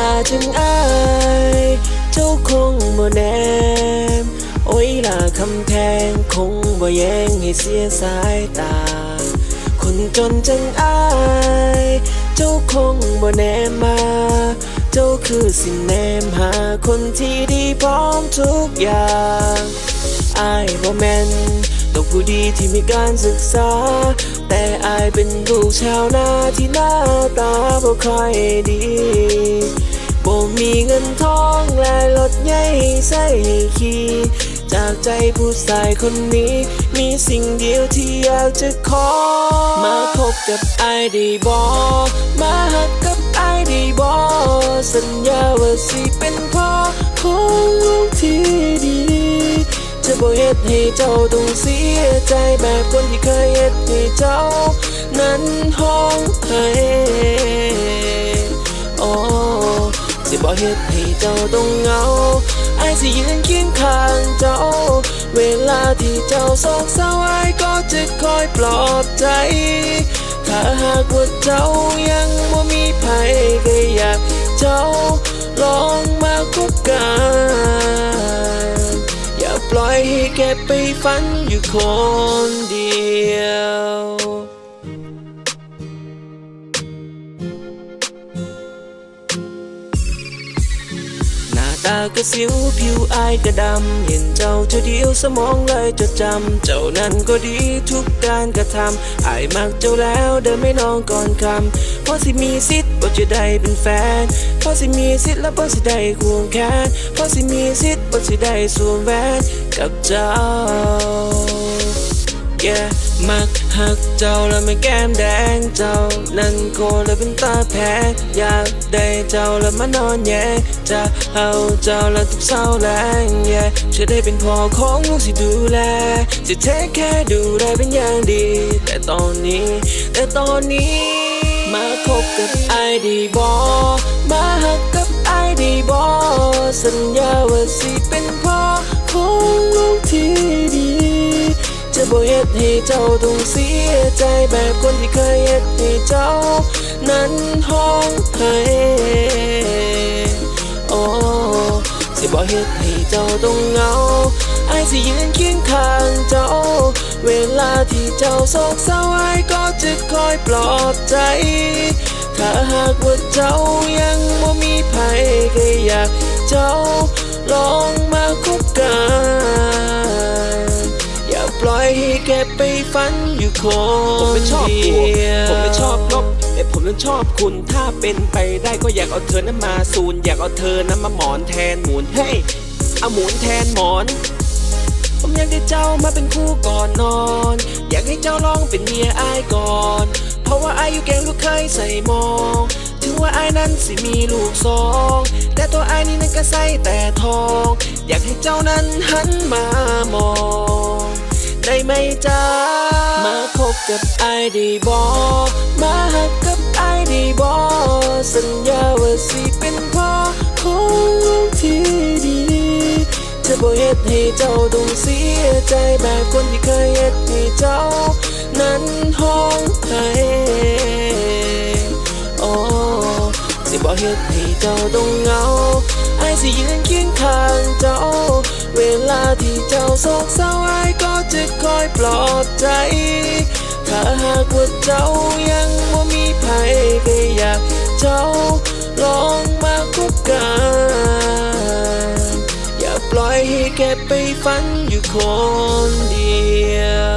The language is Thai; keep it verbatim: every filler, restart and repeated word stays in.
จึงอายเจ้าคงบ่แนมโอ้ยลาคำแพงคงบ่แย้งให้เสียสายตาคนจนจังอายเจ้าคงบ่แนมมาเจ้าคือสิแนมหาคนที่ดีพร้อมทุกอย่างอายบ่แม่นลูกผู้ดีที่มีการศึกษาแต่อายเป็นลูกชาวนาที่หน้าตาบ่ค่อยดีบ่มีเงินทองและรถใหญ่ใส่ขี่จากใจผู้ชายคนนี้มีสิ่งเดียวที่อยากจะขอมาคบกับอายได้บ่มาหักกับอายได้บ่สัญญาว่าสิเป็นพ่อของลูกที่ดีจะบ่เฮ็ดให้เจ้าต้องเสียใจแบบคนที่เคยเฮ็ดให้เจ้านั้นห้องให้โอ้สิบ่เฮ็ดให้เจ้าต้องเหงาอ้ายสิยืนเคียงข้างเจ้าเวลาที่เจ้าโศกเศร้าอ้ายก็จะคอยปลอบใจถ้าหากว่าเจ้ายังบ่มีไผก็อยากเจ้าลองมาคบกันอย่าปล่อยให้แกไปฝันอยู่คนเดียวตากระสิวผิวอายกระดำเห็นเจ้าเธอเดียวสมองเลยจดจำเจ้านั้นก็ดีทุกการกระทำอายมักเจ้าแล้วเดินไม่นอนก่อนคำเพราะสิมีสิทธิ์บ่จะได้เป็นแฟนเพราะสิมีสิทธิ์และบ่สิได้ควงแขนเพราะสิมีสิทธิ์บ่สิได้สวมแหวนกับเจ้า yeah มักหักเจ้าแล้วไม่แก้มแดงเจ้านั้นโคแล้วเป็นตาแพ้อยากได้เจ้าแล้วมานอนแย่จะเอาเจ้าแล้วทุกเศร้าแรงแย่จะได้เป็นพ่อของลูกสิดูแลจะเทคแค่ดูแลเป็นอย่างดีแต่ตอนนี้แต่ตอนนี้มาคบกับไอ้ดีบอมาหักกับไอ้ดีบอสัญญาว่าสิเป็นพ่อของลูกที่ดีจะบ่เฮ็ดให้เจ้าต้องเสียใจแบบคนที่เคยเฮ็ดให้เจ้านั้นห้องให้โอ้สิบ่เฮ็ดให้เจ้าต้องเหงาอ้ายสิยืนเคียงข้างเจ้าเวลาที่เจ้าโศกเศร้าอ้ายก็จะคอยปลอบใจถ้าหากว่าเจ้ายังบ่มีไผก็อยากเจ้าลองมาคบกันปล่อยให้แกไปฝันอยู่คนผมไม่ชอบตัวผมไม่ชอบลบแต่ผมนั้นชอบคุณถ้าเป็นไปได้ก็อยากเอาเธอนั้นมาซูนอยากเอาเธอนั้นมาหมอนแทนหมุนเฮ้ยเอาหมุนแทนหมอนผมอยากได้เจ้ามาเป็นคู่ก่อนนอนอยากให้เจ้าลองเป็นเมียอ้ายก่อนเพราะว่าอ้ายอยู่แกงลูกเคยใส่มองถึงว่าอ้ายนั้นสิมีลูกสองแต่ตัวอ้ายนี่นั้นก็ใส่แต่ทองอยากให้เจ้านั้นหันมามองได้ไหมจ้ามาคบกับไอ้ดีบอมาหักกับไอ้ดีบอสัญญาว่าสิเป็นพ่อของลูกที่ดีจะบ่เฮ็ดให้เจ้าต้องเสียใจแบบคนที่เคยเฮ็ดให้เจ้านั้นห้องให้โอ้สิบ่เฮ็ดให้เจ้าต้องเหงาอ้ายสิยืนเคียงข้างเจ้าเวลาที่เจ้าโศกเศร้าอ้ายก็จะคอยปลอบใจถ้าหากว่าเจ้ายังบ่มีไผก็อยากเจ้าลองมาคบกันอย่าปล่อยให้แกไปฝันอยู่คนเดียว